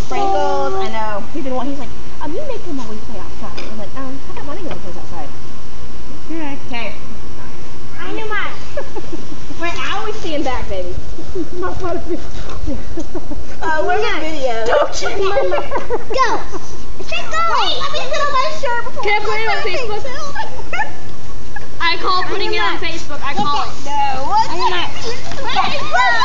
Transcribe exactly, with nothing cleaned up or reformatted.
sprinkles. I know. He's been he's like, um, you make him always play outside. I'm like, um, I got money when he plays outside. Okay. Okay. I knew mine. Wait, I always see him back, baby. Uh, where's the video? Don't you? Mama. Go. Say go. Wait, let me put on my shirt before. Can I put it on Facebook? I call putting it on Facebook. I call it. No. What's that?